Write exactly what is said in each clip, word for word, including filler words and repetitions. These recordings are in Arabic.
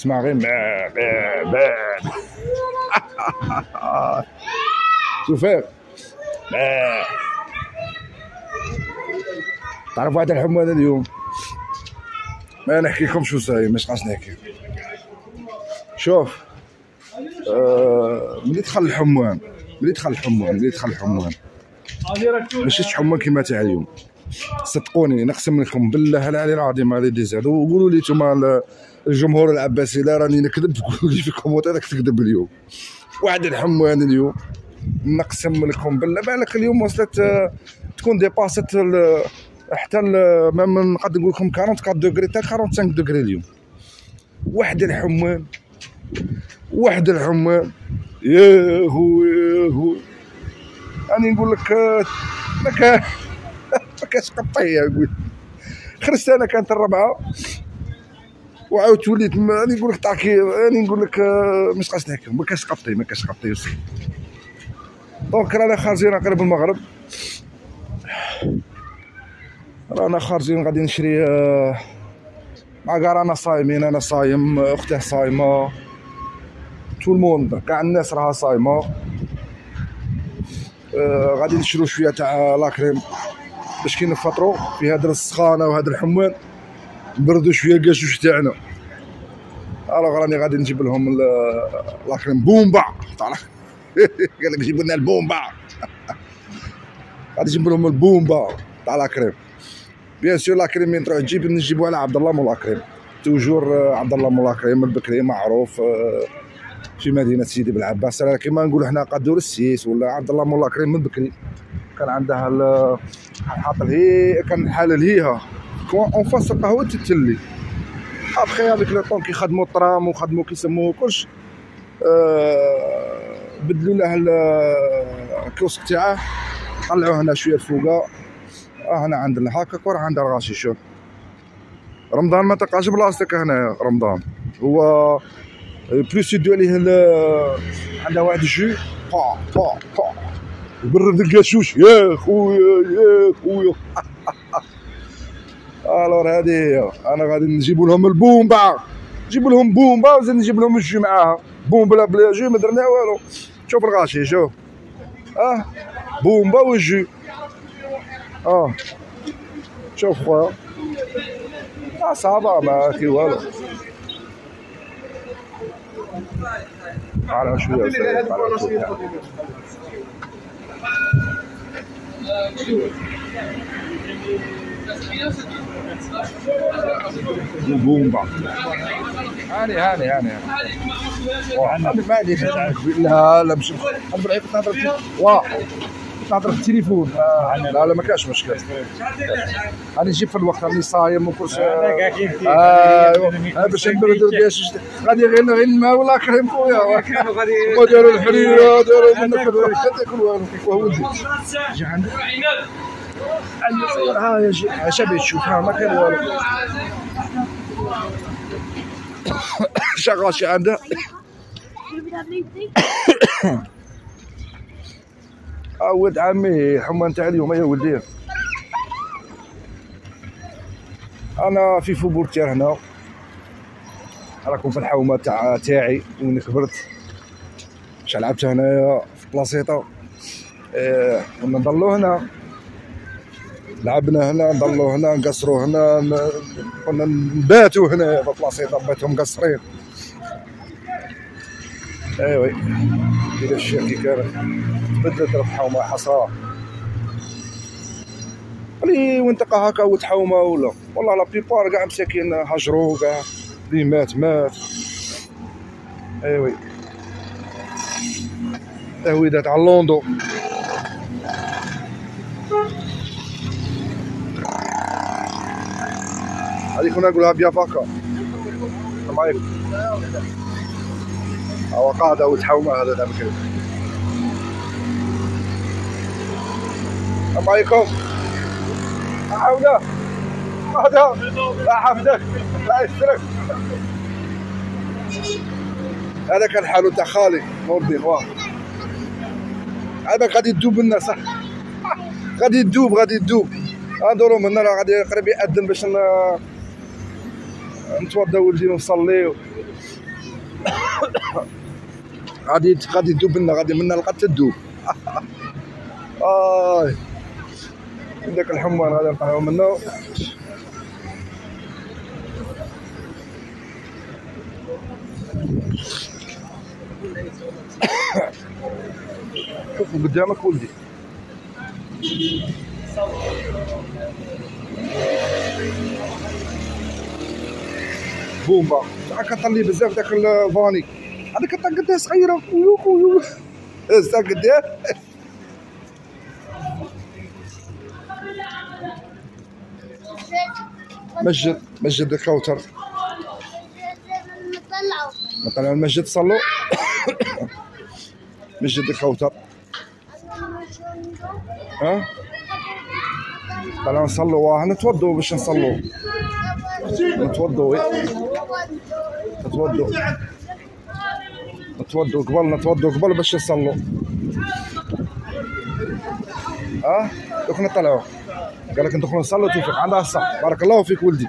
تسمع غير با با با شوف با. تعرف واحد الحمى هذا اليوم ما نحكي لكمش واش صاير، ماش خاص نحكي. شوف آه ملي دخل الحمام ملي دخل الحمام ملي دخل الحمام ماشي حمام كيما تاع اليوم، صدقوني نقسم لكم بالله العلي العظيم على دي زاد. وقولوا لي نتوما الجمهور العباسي لا راني نكذب، قولوا لي في الكومونتير راك تكذب اليوم. واحد الحمام اليوم نقسم لكم بالله بالك اليوم وصلت تكون ديباسات حتى ما نقدر نقول لكم أربعة وأربعين دوغري حتى خمسة وأربعين دوغري اليوم. واحد الحمام واحد الحمام يا هو يا هو راني نقول لك ما كان ما كاش قطيه. نقول خرجت انا كانت الربعه وعاودت وليت راني نقول لك طاكي راني نقول لك مش قاصد نحكي ما كاش قطي ما كاش قطي. دونك رانا خارجين قريب المغرب، رانا خارجين غادي نشري مع كاع رانا صايمين. انا صايم، اختي صايمه، تو الموند كاع الناس راها صايمه. آه غادي نشرو شويه تاع لاكريم باش كي نفطرو في هاد السخانه وهاد الحمان نبردو شويه الكاشوش تاعنا. الوغ راني غادي نجيب لهم لاكريم بومبا. قال لك جيبوا لنا البومبا. غادي نجيب لهم البومبا تاع لاكريم. بيان سور لاكريم من تروح تجيب نجيبوها على عبد الله مولا كريم، توجور عبد الله مولا كريم البكري معروف في مدينه سيدي بالعباس. كيما نقولوا حنا قدور السيس ولا عبد الله مولا كريم من بكري. كان عندها حاط هي كان حالل هيها اون فاس قهوه تتلي. ابخي هذيك لو طون كيخدموا الطرام وخدموا كيسموه كلش أه بدلوا له الكيوسك تاعه طلعوه هنا شويه الفوقه. اه هنا عند هكاك وراه عند الغاشي. شوف رمضان ما تلقاش بلاصتك هنا. رمضان هو بلوس يدوا عليه عندها واحد الجو با با با يبرد الكاشوش يا خويا يا خويا. الور هادي هي. انا غادي نجيبو لهم البومبا، نجيبو لهم بومبا وزيد نجيب لهم الجو معاها. بومبا بلا جو ما درنا والو. شوف الغاشي شوف اه بومبا والجو اه شوف خويا اه صافا ما كي والو. على شويه سير على شويه بومبا. هاني هاني هاني هاني ما عنديش. لا لا مش نبغي نهضر واه نهضر في التليفون. لا لا ما كاش مشكل. راني نجيب في الوقت راني صايم وكلش. ايوا باش نبردو الكاشوش غادي غير غير الماء ولا كريم خويا. وداروا الحريره داروا ما ناكل تاكل والو. وولدي جي عندك ها يا جي شبي تشوف ما كان والو. شغاشي عنده اه ولد عمي الحمان تاع اليوم يا ولدي. انا في فوبورتير هنا راكم في الحومه تاع تاعي وين كبرت. باش لعبت هنايا في بلاصيطه اه ونضلو هنا لعبنا هنا نضلو هنا نقصرو هنا كنا نباتو هنا في بلاصيطه باتو مقصرين. ايوي كدا الشيء كي كان تبدلت الحومه حصره. اللي وين تلقى هكا وتحومه ولا والله لا بيبار كاع مساكين هجرو كاع اللي مات مات. ايوي تهويدات على لوندو. هذيك كنا نقولها بيا فاكا. السلام عليكم. هو قاعدة وتحومة هذا تاع بكري. السلام عليكم. عاودة هذا لا حفظك لا يسترك. هذا كان حالو تاع خالي نوردي خواه. هذا غادي يدوب لنا صح. غادي يدوب غادي يدوب. ندورو من هنا راه غادي قريب يأذن باش نتوضا ولدي ونصلي. غادي غادي تدوب لنا، غادي منا لقات تدوب. اي داك الحموان غادي نطلعو منه. شوفوا قدامك ولدي. بومبا تا كطلي بزاف داك الفاني، هذاك تا قداه صغيره ويو ويو تا قداه. مجد مجد الكوثر نطلعو المسجد صلوا. مسجد الكوثر ها طلعوا نصلوا. واه نتوضوا باش نصلوا، نتوضوا نتوضوا نتوضوا قبل نتوضوا قبل باش نصلوا. اه دوك نطلعوا. قال لك ندخلوا نصلوا. توفيق عندها الصح. بارك الله فيك ولدي.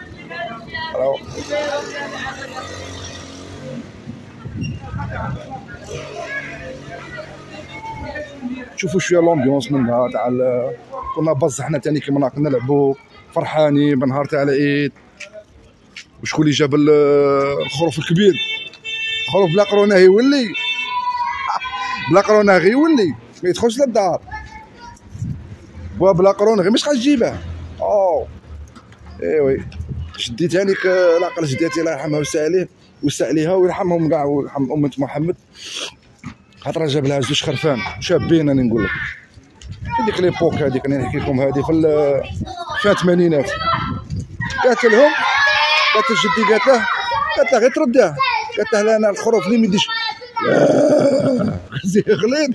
شوفوا شويه لومبيونس منها تاع كنا بز حنا تاني كيما كنا نلعبوا فرحانين بنهار تاع العيد. وشكون اللي جاب الخروف الكبير؟ الخروف بلا قرونه يولي بلا قرونه غير يولي ما يدخلش للدار. بوا بلا قرونه غير مش غتجيبه. اوه ايوي جدي تاني العقل جداتي الله يرحمها ويسع عليه ويسع عليها ويرحمهم كاع ويرحم امة محمد. خاطر جاب لها زوج خرفان شابين. راني نقول لك في ديك ليبوك هذيك راني نحكي لكم هذه في في الثمانينات. قالت لهم قالت لجدي قالت له قالت له غير ترداه. قالت له لا انا الخروف اللي ما يديش زي غليظ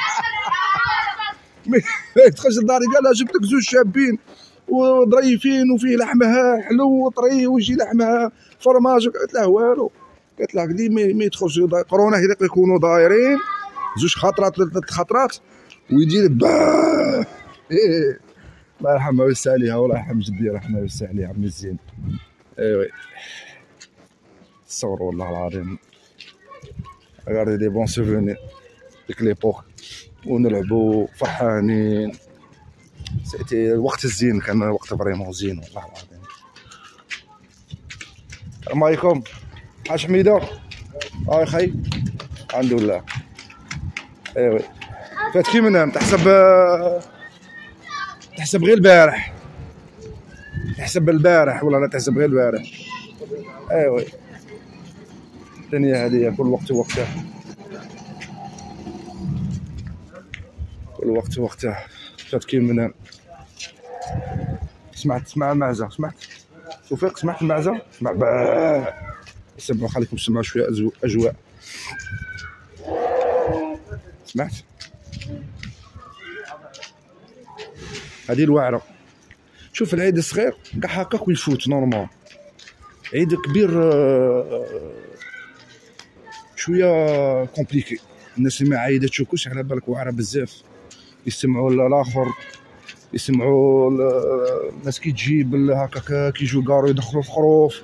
ما يدخلش لداري. قال لها جبت لك زوج شابين وظريفين وفيه لحمها حلو وطري ويجي لحمها فرماج. قالت له والو. قالت له قال لي ما يدخلش قرونه هذاك يكونوا دايرين زوج خطرات ثلاث خطرات ويجي باه. ايه الله يرحمها ويوسع عليها والله يرحم جدي الله يرحمها ويوسع عليها عمي الزين. ايوي تصور والله العظيم غاردي دي بون سوفونير ديك ليبوك ونلعبوا فرحانين. سيتي الوقت الزين كان وقت فريمون زين والله العظيم. السلام عليكم حاج حميده. هاي خي الحمد لله. ايوي فاتكي منهم تحسب تحسب غير البارح تحسب البارح ولا لا تحسب غير البارح. ايوي الدنيا هذه كل وقت وقته كل وقت وقته. فاتكين منهم. سمعت سمع المعزه سمعت توفيق سمعت المعزه سمع باه. سمعوا خليكم تسمعوا شويه اجواء. سمعت هذه الوعره. شوف العيد الصغير كاع هكاك ويفوت نورمال. عيد كبير شويه كومبليكي. الناس اللي ما عايدتش كلش على بالك واعره بزاف. يسمعوا الاخر يسمعوا الناس كي تجيب هكاك كيجيو كارو يدخلوا الخروف.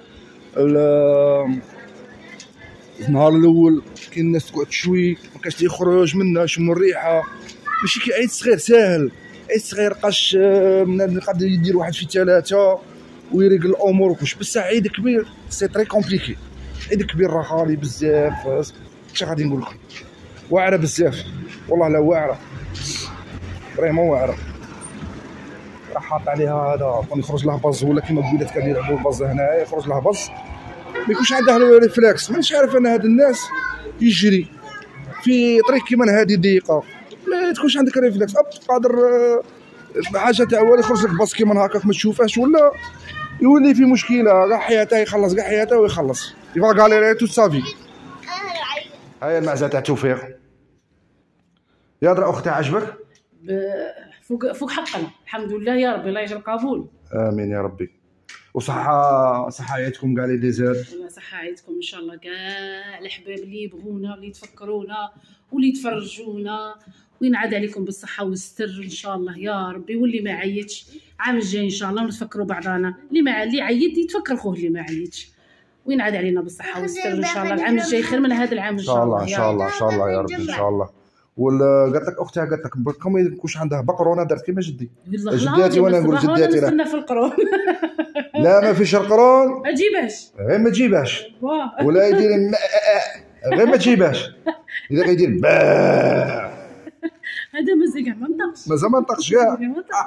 النهار الاول كاين الناس تقعد تشوي ما كاش يخرج منها يشموا الريحه. ماشي كي عيد صغير ساهل. عيد صغير قاش من قد يدير واحد في ثلاثه ويريق الامور وكلش. بصح عيد كبير سي تري كومبليكي. عيد كبير راه غالي بزاف. اش غادي نقول لكم واعره بزاف والله لا واعره فريمون واعره. راه حاط عليها هذا كون يخرج له باز ولا كيما الولاد كانوا يلعبوا الباز هنايا يخرج له باز ما يكونش عنده ريفلكس. مانيش عارف ان هاد الناس يجري في طريق كيما هادي ضيقه ما تكونش عندك ريفلكس اب قادر حاجه تاع والو يخرج لك باز كيما هكاك ما تشوفهاش ولا يولي في مشكله كاع حياته يخلص كاع حياته ويخلص يبغى غاليري تو سافي. هاي المعزه تاع توفيق. يا درا اختي عجبك؟ فوق فوق حقنا الحمد لله يا ربي الله يجعل قبول. امين يا ربي. وصحه صحه عيدكم كاع لي ديزير. صحه عيدكم ان شاء الله كاع الحباب اللي يبغونا واللي يتفكرونا واللي يتفرجونا وينعاد عليكم بالصحه والستر ان شاء الله يا ربي. واللي ما عيطش عام الجاي ان شاء الله نتفكروا بعضانا، اللي ما اللي عيط يتفكر خوه اللي ما عيطش، وينعاد علينا بالصحه والستر ان شاء الله. العام الجاي خير من هذا العام ان شاء الله. ان شاء الله ان شاء الله يا ربي ان شاء الله. ولا قالت لك اختها قالت لك بركم ما يكونش عندها بقرونه دارت كيما جدي. جداتي وانا نقول جداتي لا في القرون. لا ما فيش القرون ما تجيبهاش غير ما تجيبهاش ولا يدير غير ما تجيبهاش اذا غيدير با هذا مازال كاع ما نطقش مازال ما نطقش كاع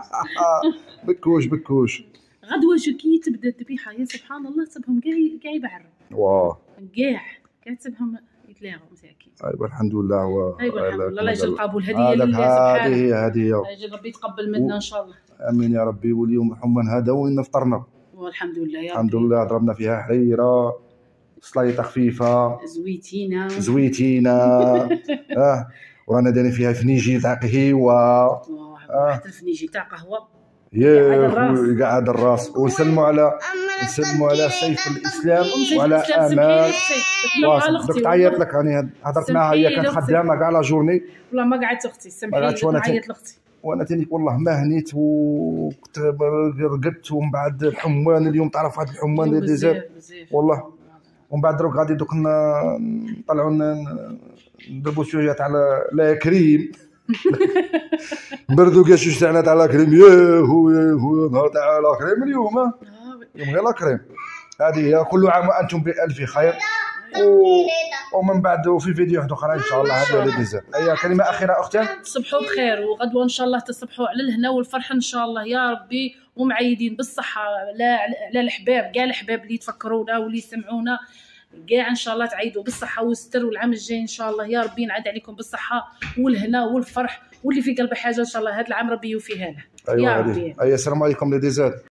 بكوش بكوش. غدوه شو كي تبدا الذبيحه يا سبحان الله تسبهم كاع كاع يبعروا واه كاع كاع تسبهم يتلاغوا مساكين. ايوا الحمد لله و ايوا الحمد لله. الله يجعل القبول هديه لله سبحانه. هذه هي هذه هي. الله يجعل ربي يتقبل منا ان شاء الله. امين يا ربي. واليوم حمان هذا وين فطرنا والحمد لله يا ربي. الحمد لله. ضربنا فيها حريره سلايطه خفيفه زويتينا زويتينا اه ورانا دايرين فيها فنيجي تاع قهيوه واحد الفنيجي تاع قهوه يا قاعد الراس. ونسلموا على نسلموا على سيف الاسلام وعلى امال. دوك تعيط لك راني هضرت معها هي كانت خدامه كاع لا جورني. والله ما قعدت اختي سمحي لي نعيط لاختي. وانا تاني والله ما هنيت وكنت رقدت. ومن بعد الحمان اليوم تعرف هذا الحمان اللي زاد والله. ومن بعد دروك غادي دوك نطلعوا نضربوا شويه تاع لا كريم نبردوا كاع شويه تاعنا تاع لا كريم. يا هو يا هو نهار تاع لا كريم اليوم ها يوم غير لا كريم. هذه هي. كل عام وانتم بالف خير. و... ومن بعد في فيديو واحد اخرى ان شاء الله. هذه اللي بزاف. اي كلمه اخيره اختي. تصبحوا بخير وغدوه ان شاء الله تصبحوا على الهنا والفرح ان شاء الله يا ربي. ومعيدين بالصحه لا لا الحباب كاع الحباب اللي يتفكرونا واللي يسمعونا كاع ان شاء الله تعيدوا بالصحه والستر. والعام الجاي ان شاء الله يا ربي نعاد عليكم بالصحه والهنا والفرح. واللي في قلبه حاجه ان شاء الله هذا العام ربي يوفيها له. أيوة يا ربي. اي السلام عليكم لي ديزاد.